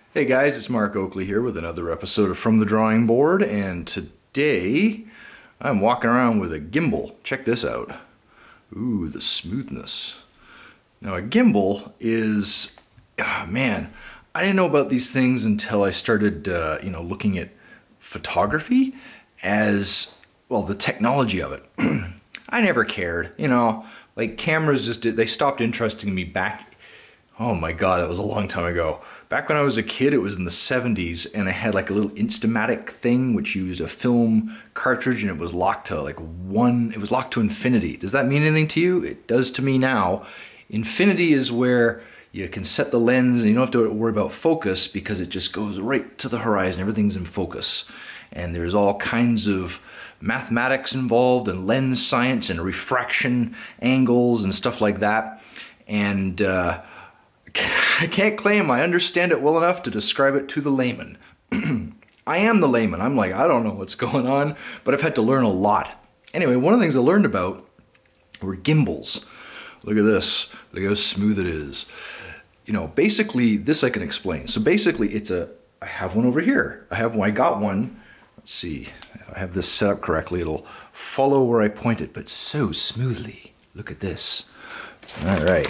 Hey guys, it's Mark Oakley here with another episode of From the Drawing Board, and today I'm walking around with a gimbal. Check this out. Ooh, the smoothness. Now a gimbal is, man, I didn't know about these things until I started, looking at photography as, well, the technology of it. I never cared, like cameras they stopped interesting me back. Oh my God, that was a long time ago. Back when I was a kid, it was in the 70s, and I had like a little Instamatic thing which used a film cartridge, and it was locked to it was locked to infinity. Does that mean anything to you? It does to me now. Infinity is where you can set the lens and you don't have to worry about focus because it just goes right to the horizon. Everything's in focus. And there's all kinds of mathematics involved and lens science and refraction angles and stuff like that. And I can't claim I understand it well enough to describe it to the layman. I am the layman. I'm like, I don't know what's going on, but I've had to learn a lot. Anyway, one of the things I learned about were gimbals. Look at this. Look how smooth it is. Basically, this I can explain. So basically, I have one over here. I got one. Let's see. If I have this set up correctly, it'll follow where I point it, but so smoothly. Look at this. All right.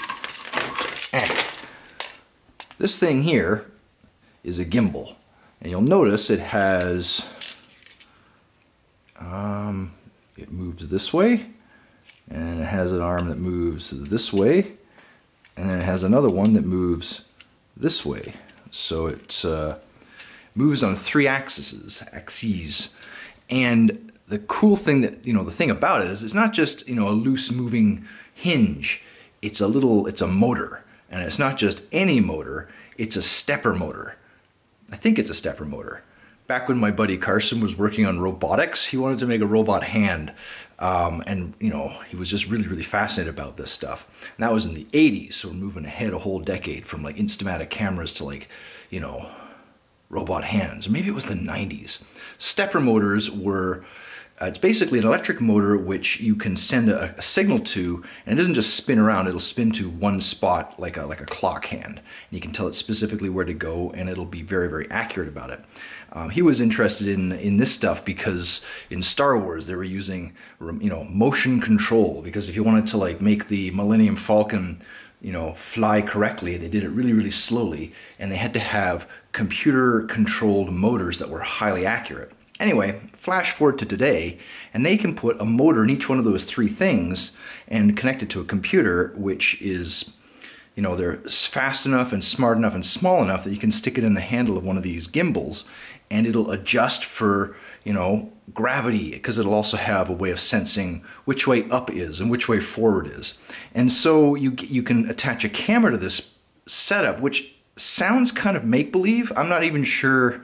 This thing here is a gimbal, and you'll notice it has, it moves this way, and it has an arm that moves this way, and then it has another one that moves this way. So it moves on 3 axes. And the cool thing the thing about it is it's not just, a loose moving hinge. It's a motor. And it's not just any motor, it's a stepper motor. I think it's a stepper motor. Back when my buddy Carson was working on robotics, he wanted to make a robot hand. He was just really, really fascinated about this stuff. And that was in the 80s, so we're moving ahead a whole decade from like Instamatic cameras to robot hands. Or maybe it was the 90s. Stepper motors were it's basically an electric motor which you can send a signal to, and it doesn't just spin around, it'll spin to one spot like a clock hand. And you can tell it specifically where to go, and it'll be very, very accurate about it. He was interested in this stuff because in Star Wars they were using motion control, because if you wanted to make the Millennium Falcon fly correctly, they did it really, really slowly, and they had to have computer controlled motors that were highly accurate. Anyway, flash forward to today, and they can put a motor in each one of those 3 things and connect it to a computer, which is, they're fast enough and smart enough and small enough that you can stick it in the handle of one of these gimbals, and it'll adjust for, gravity, because it'll also have a way of sensing which way up is and which way forward is. And so you can attach a camera to this setup, which sounds kind of make-believe. I'm not even sure.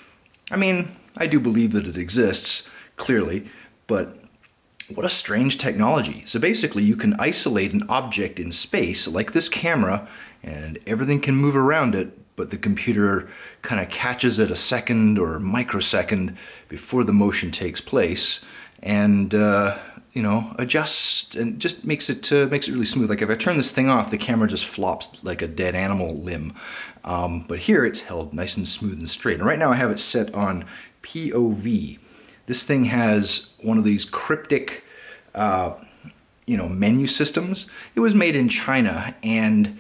I do believe that it exists, clearly, but what a strange technology. So basically, you can isolate an object in space, like this camera, and everything can move around it, but the computer kind of catches it a second or microsecond before the motion takes place, and adjusts and just makes it really smooth. Like if I turn this thing off, the camera just flops like a dead animal limb. But here it's held nice and smooth and straight. And right now I have it set on POV. This thing has one of these cryptic, menu systems. It was made in China, and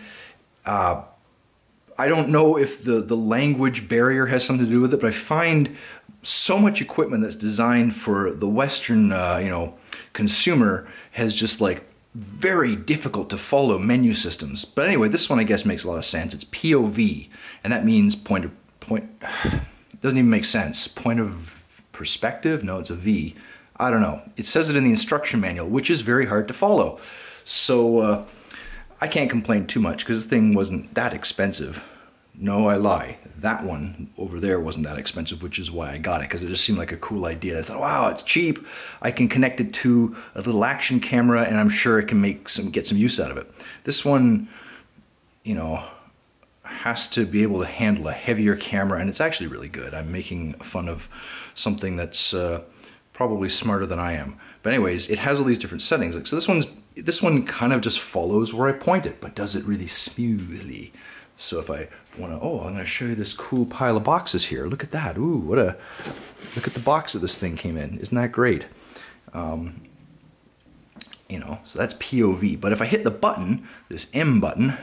I don't know if the language barrier has something to do with it, but I find so much equipment that's designed for the Western, consumer has just very difficult to follow menu systems. But anyway, this one I guess makes a lot of sense. It's POV, and that means point. It doesn't even make sense. Point of perspective? No, it's a V. I don't know. It says it in the instruction manual, which is very hard to follow. So I can't complain too much because the thing wasn't that expensive. No, I lie. That one over there wasn't that expensive, which is why I got it, because it just seemed like a cool idea. I thought, wow, it's cheap. I can connect it to a little action camera, and I'm sure it can get some use out of it. This one, has to be able to handle a heavier camera, and it's actually really good. I'm making fun of something that's probably smarter than I am. But anyways, it has all these different settings. So this one kind of just follows where I point it, but does it really smoothly. So if I want to, oh, I'm going to show you this cool pile of boxes here. Look at that. Ooh, look at the box that this thing came in. Isn't that great? You know, so that's POV. But if I hit the button, this M button,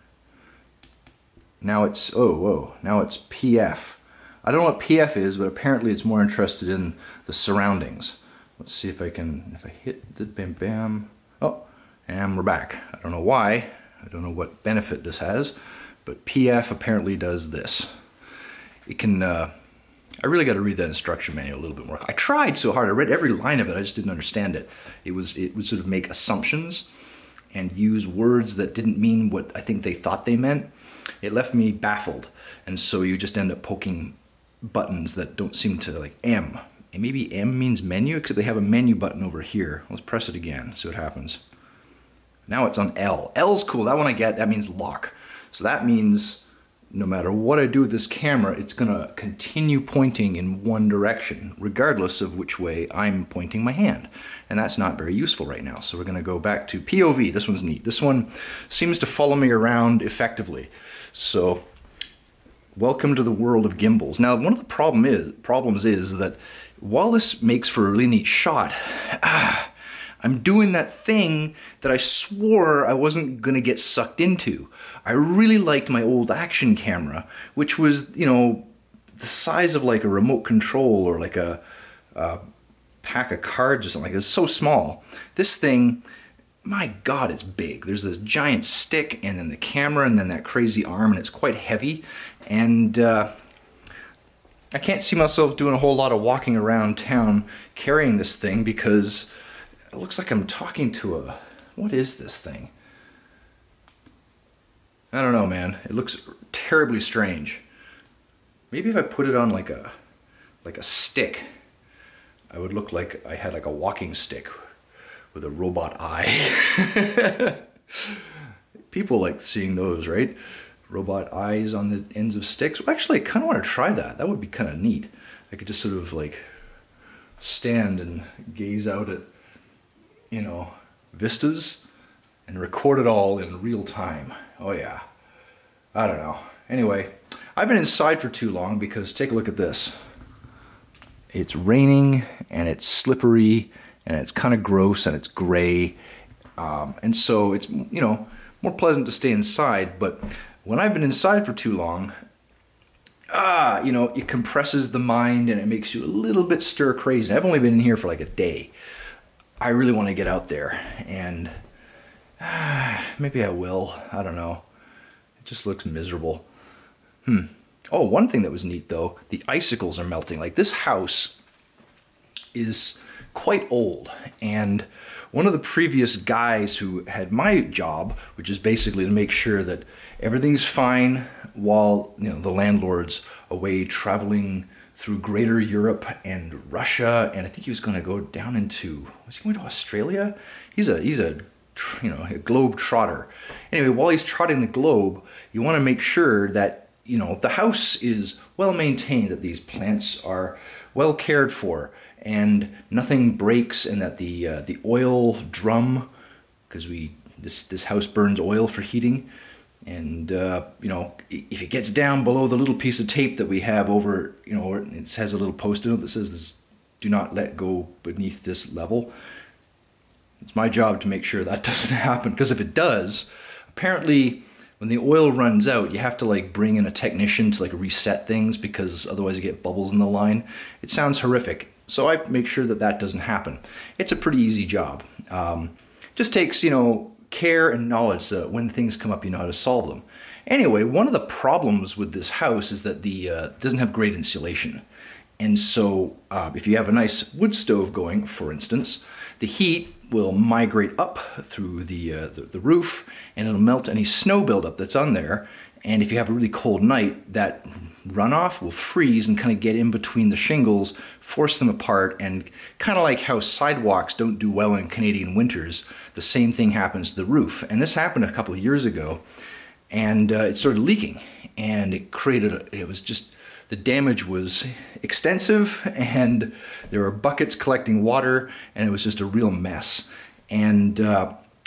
now it's, oh, whoa, now it's PF. I don't know what PF is, but apparently it's more interested in the surroundings. Let's see if I can, if I hit the bam bam. Oh, and we're back. I don't know why. I don't know what benefit this has, but PF apparently does this. It can, I really got to read that instruction manual a little bit more. I tried so hard. I read every line of it. I just didn't understand it. It would sort of make assumptions and use words that didn't mean what I think they thought they meant. It left me baffled. And so you just end up poking buttons that don't seem to, like M. And maybe M means menu, except they have a menu button over here. Let's press it again, see what happens. Now it's on L. L's cool, that one I get, that means lock. So that means no matter what I do with this camera, it's gonna continue pointing in one direction, regardless of which way I'm pointing my hand. And that's not very useful right now. So we're gonna go back to POV. This one's neat. This one seems to follow me around effectively. So welcome to the world of gimbals. Now, one of the problems is that while this makes for a really neat shot, I'm doing that thing that I swore I wasn't gonna get sucked into. I really liked my old action camera, which was, you know, the size of like a remote control or like a pack of cards or something. It's so small. This thing, my God, it's big. There's this giant stick and then the camera and then that crazy arm, and it's quite heavy. And I can't see myself doing a whole lot of walking around town carrying this thing because it looks like I'm talking to a, what is this thing? I don't know, man. It looks terribly strange. Maybe if I put it on like a stick, I would look like I had like a walking stick with a robot eye. People like seeing those, right? Robot eyes on the ends of sticks. Well, actually, I kind of want to try that. That would be kind of neat. I could just sort of like stand and gaze out at, you know, vistas and record it all in real time. Oh yeah. I don't know. Anyway, I've been inside for too long because take a look at this. It's raining and it's slippery and it's kind of gross and it's gray. And so it's, you know, more pleasant to stay inside, but when I've been inside for too long, you know, it compresses the mind and it makes you a little bit stir crazy. I've only been in here for like a day. I really want to get out there and maybe I will. I don't know. It just looks miserable. Oh, one thing that was neat though, the icicles are melting. Like this house is quite old, and one of the previous guys who had my job, which is basically to make sure that everything's fine while, you know, the landlord's away traveling through Greater Europe and Russia, and I think he was going to go down into, was he going to Australia? He's a you know, a globe trotter. Anyway, while he's trotting the globe, you want to make sure that, you know, the house is well maintained, that these plants are well cared for, and nothing breaks, and that the oil drum, because this house burns oil for heating, and you know, if it gets down below the little piece of tape that we have over, you know, it has a little post-it note that says this, do not let go beneath this level. It's my job to make sure that doesn't happen, because if it does, apparently when the oil runs out, you have to like bring in a technician to like reset things, because otherwise you get bubbles in the line. It sounds horrific. So I make sure that that doesn't happen. It's a pretty easy job. Just takes, you know, care and knowledge so that when things come up, you know how to solve them. Anyway, one of the problems with this house is that the doesn't have great insulation. And so if you have a nice wood stove going, for instance, the heat will migrate up through the roof, and it'll melt any snow buildup that's on there. And if you have a really cold night, that runoff will freeze and kind of get in between the shingles, force them apart, and kind of like how sidewalks don't do well in Canadian winters, the same thing happens to the roof. And this happened a couple of years ago, and it started leaking, and it created, it was just, the damage was extensive, and there were buckets collecting water, and it was just a real mess. And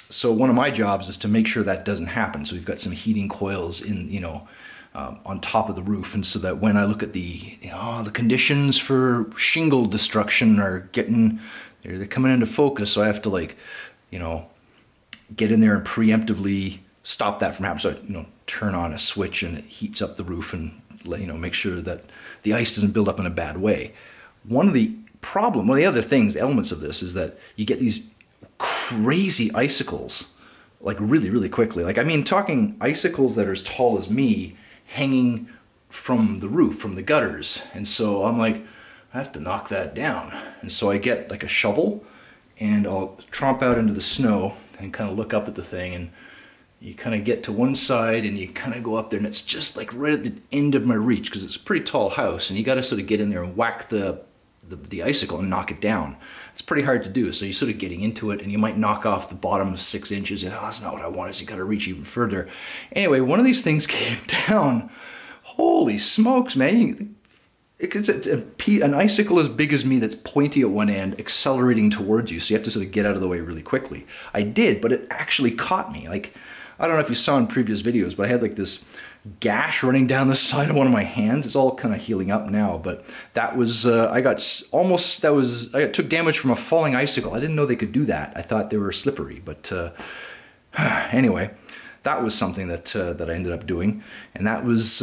So one of my jobs is to make sure that doesn't happen. So we've got some heating coils in, you know, on top of the roof, and so that when I look at the conditions for shingle destruction are they're coming into focus. So I have to, like, you know, get in there and preemptively stop that from happening. So I, you know, turn on a switch and it heats up the roof and, you know, make sure that the ice doesn't build up in a bad way. One of the other things, elements of this, is that you get these crazy icicles, like really, really quickly. Like, I mean, talking icicles that are as tall as me hanging from the roof, from the gutters. And so I'm like, I have to knock that down. And so I get like a shovel and I'll tromp out into the snow and kind of look up at the thing, and you kind of get to one side and you kind of go up there, and it's just like right at the end of my reach because it's a pretty tall house, and you got to sort of get in there and whack the icicle and knock it down. It's pretty hard to do, so you're sort of getting into it, and you might knock off the bottom 6 inches, and oh, that's not what I want, so you got to reach even further. Anyway, one of these things came down. Holy smokes, man. It's an icicle as big as me that's pointy at one end, accelerating towards you, so you have to sort of get out of the way really quickly. I did, but it actually caught me. Like, I don't know if you saw in previous videos, but I had like this gash running down the side of one of my hands. It's all kind of healing up now, but that was, I took damage from a falling icicle. I didn't know they could do that. I thought they were slippery, but anyway, that was something that I ended up doing, and that was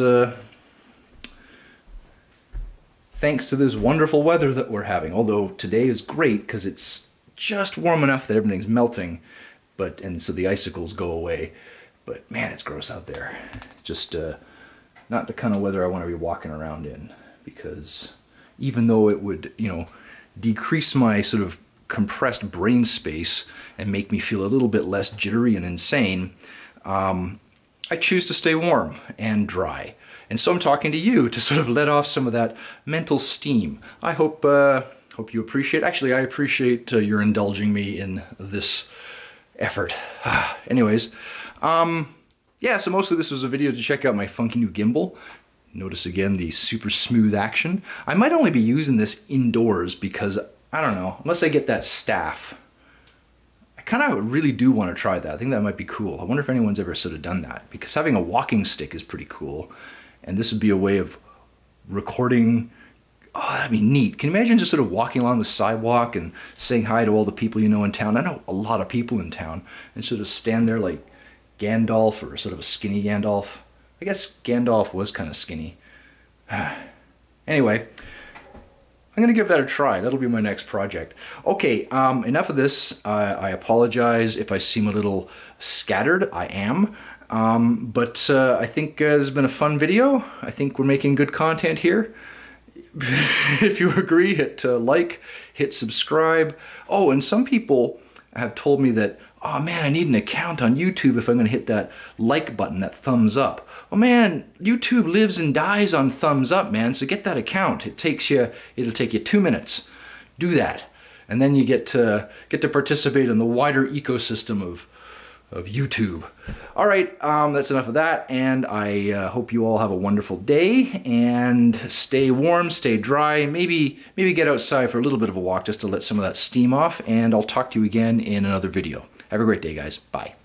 thanks to this wonderful weather that we're having. Although today is great because it's just warm enough that everything's melting, and so the icicles go away. But man, it's gross out there. It's just not the kind of weather I want to be walking around in, because even though it would, you know, decrease my sort of compressed brain space and make me feel a little bit less jittery and insane, I choose to stay warm and dry. And so I'm talking to you to sort of let off some of that mental steam. I hope you appreciate. Actually, I appreciate your indulging me in this effort. Anyways. Yeah, so mostly this was a video to check out my funky new gimbal. Notice again the super smooth action. I might only be using this indoors because, I don't know, unless I get that staff. I kind of really do want to try that. I think that might be cool. I wonder if anyone's ever sort of done that, because having a walking stick is pretty cool. And this would be a way of recording. Oh, that'd be neat. Can you imagine just sort of walking along the sidewalk and saying hi to all the people you know in town? I know a lot of people in town, and sort of stand there like Gandalf, or sort of a skinny Gandalf. I guess Gandalf was kind of skinny. Anyway, I'm gonna give that a try. That'll be my next project. Okay, enough of this. I apologize if I seem a little scattered. I am. But I think this has been a fun video. I think we're making good content here. If you agree, hit like, hit subscribe. Oh, and some people have told me that, oh man, I need an account on YouTube if I'm going to hit that like button, that thumbs up. Oh man, YouTube lives and dies on thumbs up, man, so get that account. It'll take you 2 minutes. Do that. And then you get to participate in the wider ecosystem of YouTube. All right, that's enough of that, and I hope you all have a wonderful day, and stay warm, stay dry, maybe get outside for a little bit of a walk just to let some of that steam off, and I'll talk to you again in another video. Have a great day, guys. Bye.